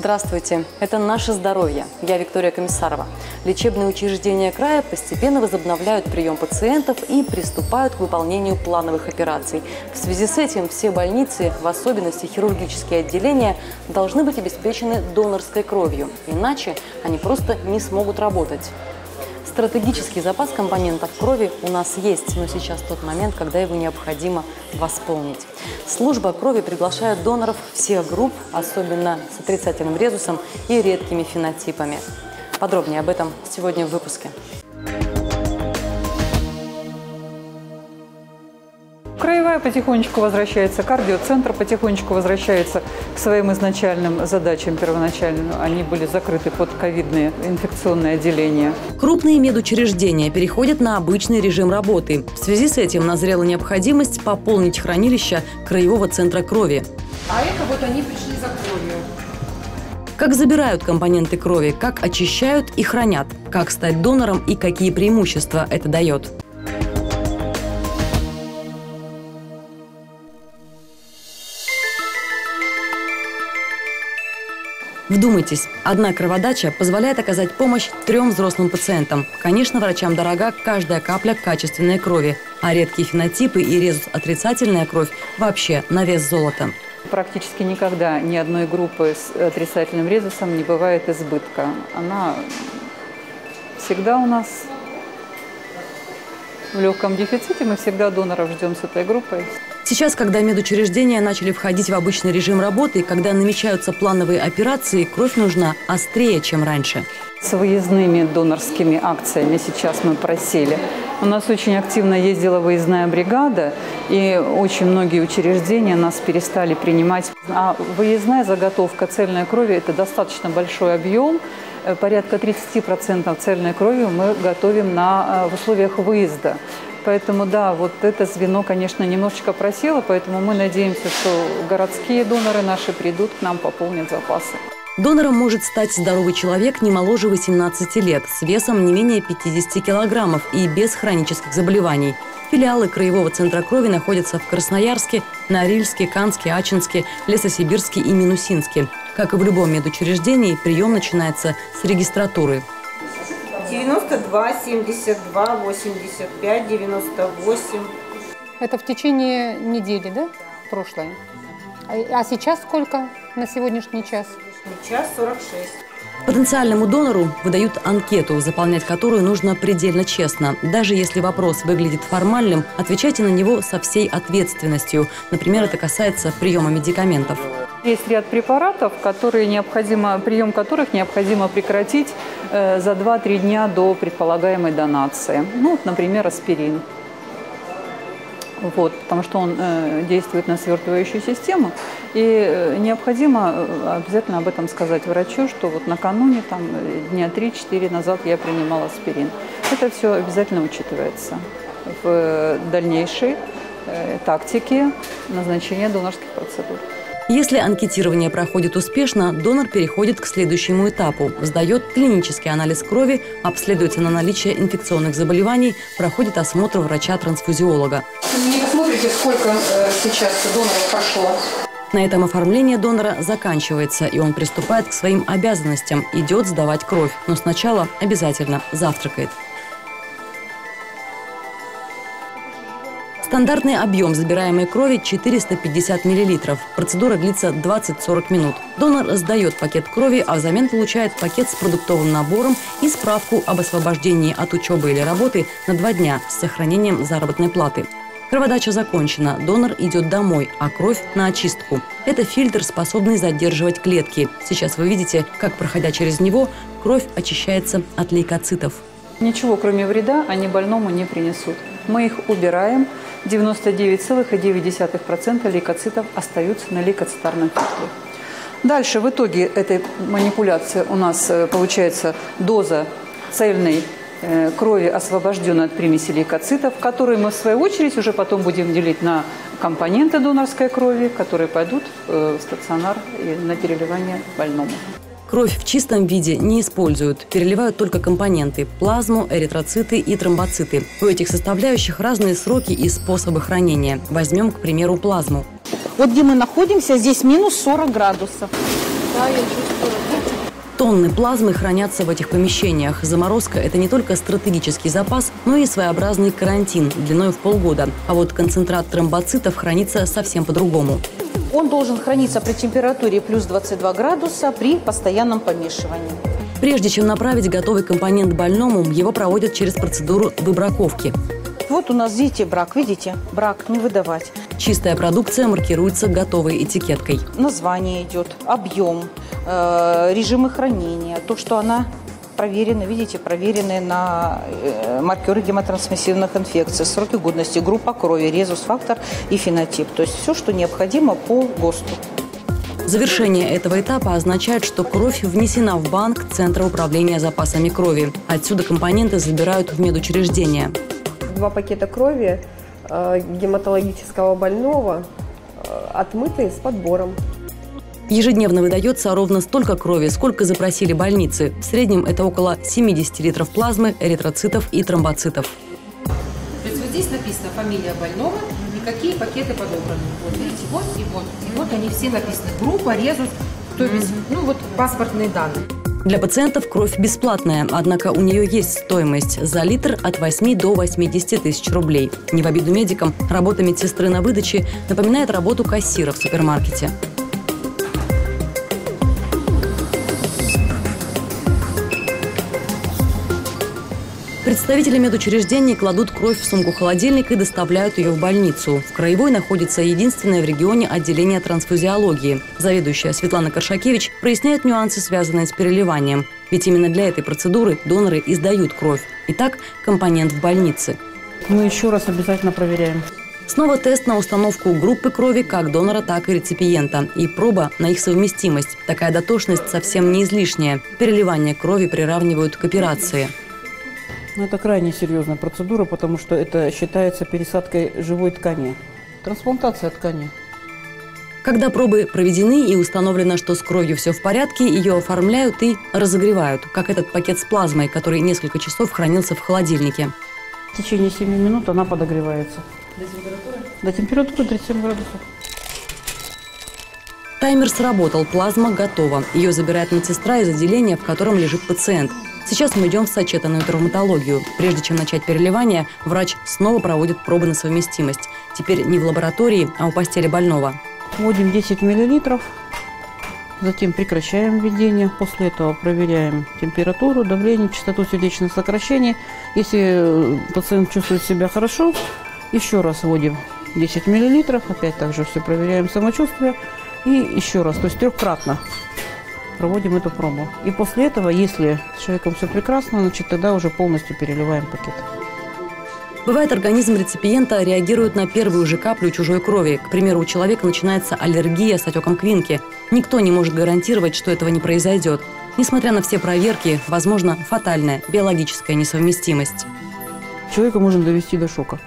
Здравствуйте! Это «Наше здоровье». Я Виктория Комиссарова. Лечебные учреждения края постепенно возобновляют прием пациентов и приступают к выполнению плановых операций. В связи с этим все больницы, в особенности хирургические отделения, должны быть обеспечены донорской кровью. Иначе они просто не смогут работать. Стратегический запас компонентов крови у нас есть, но сейчас тот момент, когда его необходимо восполнить. Служба крови приглашает доноров всех групп, особенно с отрицательным резусом и редкими фенотипами. Подробнее об этом сегодня в выпуске. Краевая потихонечку возвращается, кардиоцентр потихонечку возвращается к своим изначальным задачам первоначальным. Они были закрыты под ковидные инфекционные отделения. Крупные медучреждения переходят на обычный режим работы. В связи с этим назрела необходимость пополнить хранилище Краевого центра крови. А это вот они пришли за кровью. Как забирают компоненты крови, как очищают и хранят, как стать донором и какие преимущества это дает. Вдумайтесь, одна кроводача позволяет оказать помощь 3 взрослым пациентам. Конечно, врачам дорога каждая капля качественной крови, а редкие фенотипы и резус-отрицательная кровь вообще на вес золота. Практически никогда ни одной группы с отрицательным резусом не бывает избытка. Она всегда у нас в легком дефиците, мы всегда доноров ждем с этой группой. Сейчас, когда медучреждения начали входить в обычный режим работы, когда намечаются плановые операции, кровь нужна острее, чем раньше. С выездными донорскими акциями сейчас мы просели. У нас очень активно ездила выездная бригада, и очень многие учреждения нас перестали принимать. А выездная заготовка цельной крови – это достаточно большой объем. Порядка 30% цельной крови мы готовим в условиях выезда. Поэтому, да, вот это звено, конечно, немножечко просело, поэтому мы надеемся, что городские доноры наши придут к нам, пополнят запасы. Донором может стать здоровый человек не моложе 18 лет, с весом не менее 50 килограммов и без хронических заболеваний. Филиалы Краевого центра крови находятся в Красноярске, Норильске, Канске, Ачинске, Лесосибирске и Минусинске. Как и в любом медучреждении, прием начинается с регистратуры. 92, 72, 85, 98. Это в течение недели, да? Прошлое. А сейчас сколько на сегодняшний час? Сейчас 46. Потенциальному донору выдают анкету, заполнять которую нужно предельно честно. Даже если вопрос выглядит формальным, отвечайте на него со всей ответственностью. Например, это касается приема медикаментов. Есть ряд препаратов, прием которых необходимо прекратить за 2-3 дня до предполагаемой донации. Ну, например, аспирин. Потому что он действует на свертывающую систему. И необходимо обязательно об этом сказать врачу, что вот накануне, дня 3-4 назад я принимала аспирин. Это все обязательно учитывается в дальнейшей тактике назначения донорских процедур. Если анкетирование проходит успешно, донор переходит к следующему этапу. Сдает клинический анализ крови, обследуется на наличие инфекционных заболеваний, проходит осмотр врача-трансфузиолога. Вы не посмотрите, сколько сейчас доноров прошло. На этом оформление донора заканчивается, и он приступает к своим обязанностям, идет сдавать кровь. Но сначала обязательно завтракает. Стандартный объем забираемой крови – 450 мл. Процедура длится 20-40 минут. Донор сдает пакет крови, а взамен получает пакет с продуктовым набором и справку об освобождении от учебы или работы на 2 дня с сохранением заработной платы. Кроводача закончена, донор идет домой, а кровь – на очистку. Это фильтр, способный задерживать клетки. Сейчас вы видите, как, проходя через него, кровь очищается от лейкоцитов. Ничего, кроме вреда, они больному не принесут. Мы их убираем. 99,9% лейкоцитов остаются на лейкоцитарном фильтре. Дальше в итоге этой манипуляции у нас получается доза цельной крови, освобожденной от примеси лейкоцитов, которые мы в свою очередь уже потом будем делить на компоненты донорской крови, которые пойдут в стационар на переливание больному. Кровь в чистом виде не используют. Переливают только компоненты – плазму, эритроциты и тромбоциты. У этих составляющих разные сроки и способы хранения. Возьмем, к примеру, плазму. Вот где мы находимся, здесь минус 40 градусов. Да, я чувствую. Тонны плазмы хранятся в этих помещениях. Заморозка – это не только стратегический запас, но и своеобразный карантин длиной в полгода. А вот концентрат тромбоцитов хранится совсем по-другому. Он должен храниться при температуре плюс 22 градуса при постоянном помешивании. Прежде чем направить готовый компонент больному, его проводят через процедуру выбраковки. Вот у нас, видите, брак, брак, не выдавать. Чистая продукция маркируется готовой этикеткой. Название идет, объем, режимы хранения, то, что она проверена, видите, проверены на маркеры гемотрансмиссивных инфекций, сроки годности, группа крови, резус-фактор и фенотип. То есть все, что необходимо по ГОСТу. Завершение этого этапа означает, что кровь внесена в банк Центра управления запасами крови. Отсюда компоненты забирают в медучреждения. 2 пакета крови гематологического больного отмыты с подбором. Ежедневно выдается ровно столько крови, сколько запросили больницы. В среднем это около 70 литров плазмы, эритроцитов и тромбоцитов. То есть вот здесь написана фамилия больного и какие пакеты подобраны. Вот видите, вот и вот. И вот они все написаны. Группа, резус, то есть, паспортные данные. Для пациентов кровь бесплатная, однако у нее есть стоимость. За литр от 8 до 80 тысяч рублей. Не в обиду медикам, работа медсестры на выдаче напоминает работу кассира в супермаркете. Представители медучреждений кладут кровь в сумку-холодильник и доставляют ее в больницу. В Краевой находится единственное в регионе отделение трансфузиологии. Заведующая Светлана Коршакевич проясняет нюансы, связанные с переливанием. Ведь именно для этой процедуры доноры и сдают кровь. Итак, компонент в больнице. Мы еще раз обязательно проверяем. Снова тест на установку группы крови как донора, так и реципиента. И проба на их совместимость. Такая дотошность совсем не излишняя. Переливание крови приравнивают к операции. Это крайне серьезная процедура, потому что это считается пересадкой живой ткани. Трансплантация ткани. Когда пробы проведены и установлено, что с кровью все в порядке, ее оформляют и разогревают, как этот пакет с плазмой, который несколько часов хранился в холодильнике. В течение 7 минут она подогревается. До температуры? До температуры 37 градусов. Таймер сработал, плазма готова. Ее забирает медсестра из отделения, в котором лежит пациент. Сейчас мы идем в сочетанную травматологию. Прежде чем начать переливание, врач снова проводит пробы на совместимость. Теперь не в лаборатории, а у постели больного. Вводим 10 мл, затем прекращаем введение. После этого проверяем температуру, давление, частоту сердечных сокращений. Если пациент чувствует себя хорошо, еще раз вводим 10 мл. Опять также все проверяем самочувствие. И еще раз, то есть 3-кратно проводим эту пробу. И после этого, если с человеком все прекрасно, значит, тогда уже полностью переливаем пакет. Бывает, организм реципиента реагирует на первую же каплю чужой крови. К примеру, у человека начинается аллергия с отеком квинки. Никто не может гарантировать, что этого не произойдет. Несмотря на все проверки, возможно, фатальная биологическая несовместимость. Человека можно довести до шока.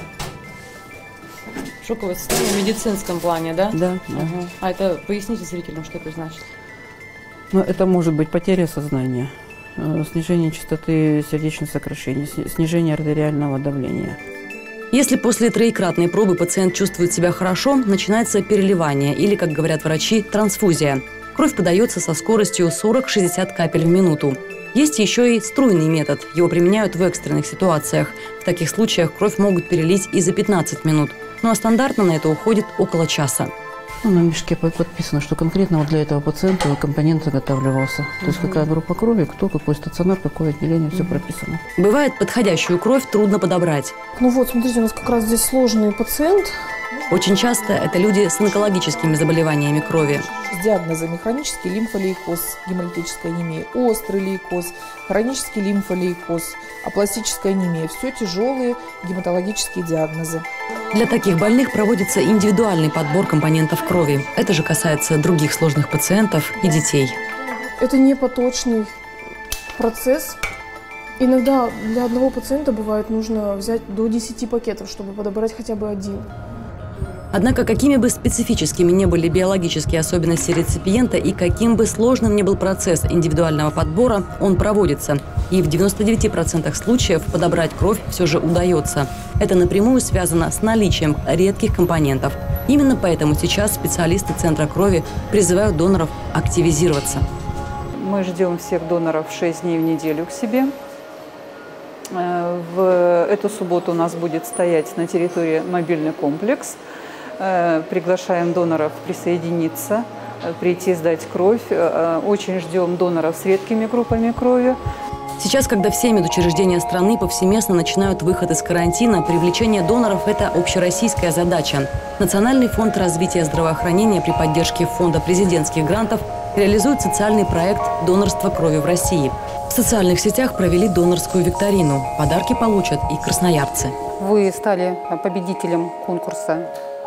Шоковое состояние в медицинском плане, да? Да. Угу. А это, поясните зрителям, что это значит? Но это может быть потеря сознания, снижение частоты сердечных сокращений, снижение артериального давления. Если после 3-кратной пробы пациент чувствует себя хорошо, начинается переливание или, как говорят врачи, трансфузия. Кровь подается со скоростью 40-60 капель в минуту. Есть еще и струйный метод. Его применяют в экстренных ситуациях. В таких случаях кровь могут перелить и за 15 минут. Ну а стандартно на это уходит около часа. На мешке подписано, что конкретно вот для этого пациента компонент заготавливался. То есть какая группа крови, кто, какой стационар, какое отделение, все прописано. Бывает, подходящую кровь трудно подобрать. Ну вот, смотрите, у нас как раз здесь сложный пациент. Очень часто это люди с онкологическими заболеваниями крови. С диагнозами хронический лимфолейкоз, гемолитическая анемия, острый лейкоз, хронический лимфолейкоз, апластическая анемия. Все тяжелые гематологические диагнозы. Для таких больных проводится индивидуальный подбор компонентов крови. Это же касается других сложных пациентов и детей. Это не поточный процесс. Иногда для одного пациента бывает нужно взять до 10 пакетов, чтобы подобрать хотя бы один. Однако, какими бы специфическими ни были биологические особенности реципиента и каким бы сложным ни был процесс индивидуального подбора, он проводится. И в 99% случаев подобрать кровь все же удается. Это напрямую связано с наличием редких компонентов. Именно поэтому сейчас специалисты Центра крови призывают доноров активизироваться. Мы ждем всех доноров 6 дней в неделю к себе. В эту субботу у нас будет стоять на территории мобильный комплекс. Приглашаем доноров присоединиться, прийти сдать кровь. Очень ждем доноров с редкими группами крови. Сейчас, когда все медучреждения страны повсеместно начинают выход из карантина, привлечение доноров – это общероссийская задача. Национальный фонд развития здравоохранения при поддержке Фонда президентских грантов реализует социальный проект «Донорство крови в России». В социальных сетях провели донорскую викторину. Подарки получат и красноярцы. Вы стали победителем конкурса,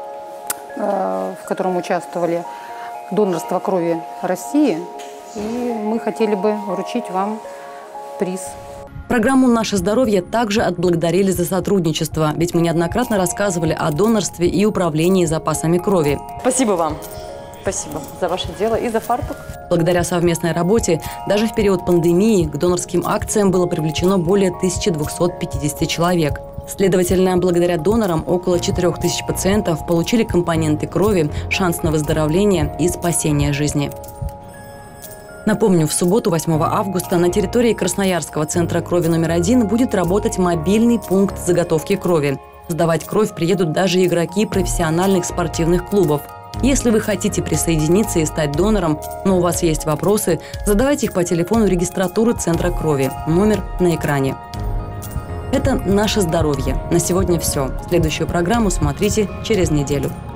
в котором участвовали «Донорство крови России». И мы хотели бы вручить вам приз. Программу «Наше здоровье» также отблагодарили за сотрудничество, ведь мы неоднократно рассказывали о донорстве и управлении запасами крови. Спасибо вам. Спасибо за ваше дело и за фартук. Благодаря совместной работе даже в период пандемии к донорским акциям было привлечено более 1250 человек. Следовательно, благодаря донорам около 4000 пациентов получили компоненты крови, шанс на выздоровление и спасение жизни. Напомню, в субботу, 8 августа, на территории Красноярского центра крови номер 1 будет работать мобильный пункт заготовки крови. Сдавать кровь приедут даже игроки профессиональных спортивных клубов. Если вы хотите присоединиться и стать донором, но у вас есть вопросы, задавайте их по телефону регистратуры Центра крови. Номер на экране. Это «Наше здоровье». На сегодня все. Следующую программу смотрите через неделю.